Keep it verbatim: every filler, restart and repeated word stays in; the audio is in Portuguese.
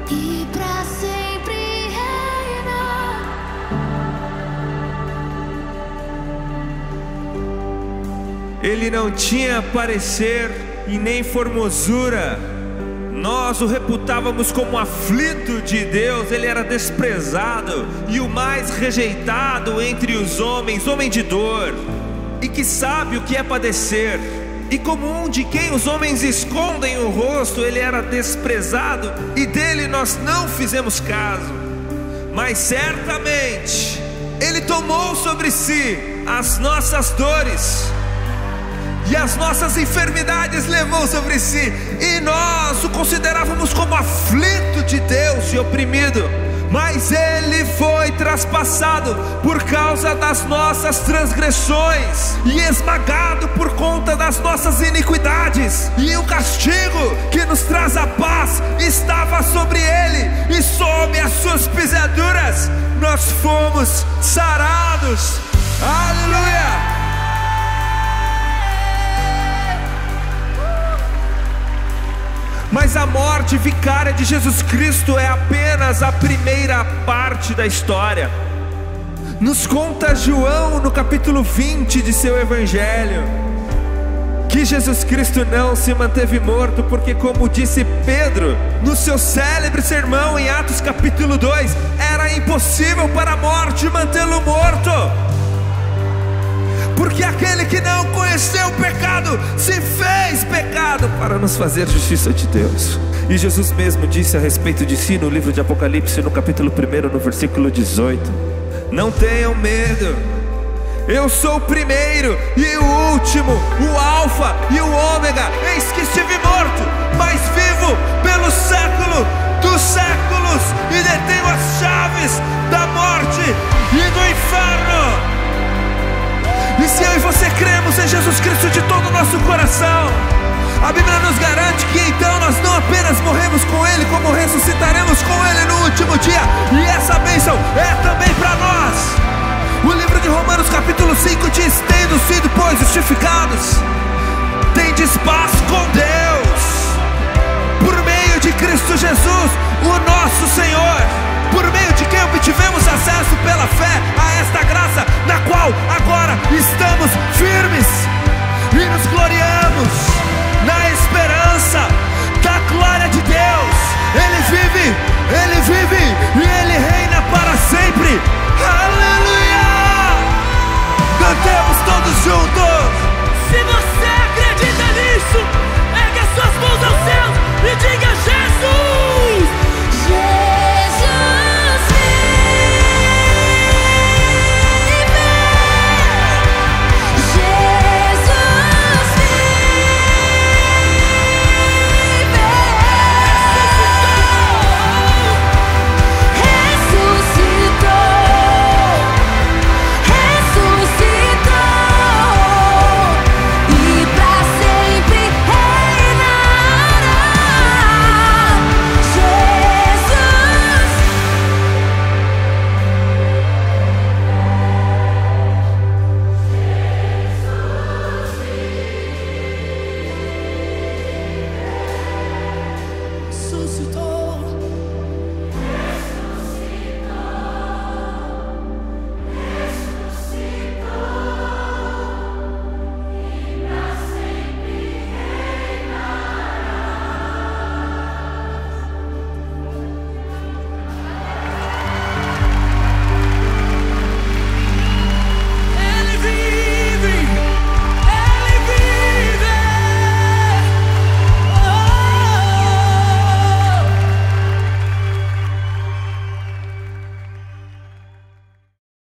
e pra sempre reinar. Ele não tinha parecer e nem formosura. Nós o reputávamos como aflito de Deus. Ele era desprezado e o mais rejeitado entre os homens, homem de dor, e que sabe o que é padecer. E como um de quem os homens escondem o rosto, ele era desprezado, e dele nós não fizemos caso. Mas certamente ele tomou sobre si as nossas dores e as nossas enfermidades levou sobre si, e nós o considerávamos como aflito de Deus e oprimido. Mas ele foi traspassado por causa das nossas transgressões e esmagado por conta das nossas iniquidades. E o castigo que nos traz a paz estava sobre ele, e sob as suas pisaduras nós fomos sarados. Aleluia! Mas a morte vicária de Jesus Cristo é apenas a primeira parte da história. Nos conta João no capítulo vinte de seu evangelho que Jesus Cristo não se manteve morto, porque, como disse Pedro no seu célebre sermão em Atos capítulo dois, era impossível para a morte mantê-lo morto. Porque aquele que não conheceu o pecado se fez pecado para nos fazer justiça de Deus. E Jesus mesmo disse a respeito de si no livro de Apocalipse, no capítulo um, no versículo dezoito: não tenham medo, eu sou o primeiro e o último, o Alfa e o Ômega. Eis que estive morto, mas vivo pelo século dos séculos, e detenho as chaves da morte e do inferno. E se eu e você cremos em Jesus Cristo de todo o nosso coração, a Bíblia nos garante que então nós não apenas morremos com Ele, como ressuscitaremos com Ele no último dia. E essa bênção é também para nós. O livro de Romanos capítulo cinco diz: tendo sido, pois, justificados, tendes paz com Deus, por meio de Cristo Jesus, o nosso Senhor, por meio de quem obtivemos acesso pela fé a esta graça, na qual agora estamos firmes e nos gloriamos na esperança da glória de Deus. Ele vive, Ele vive e Ele reina para sempre. Aleluia! Cantemos todos juntos.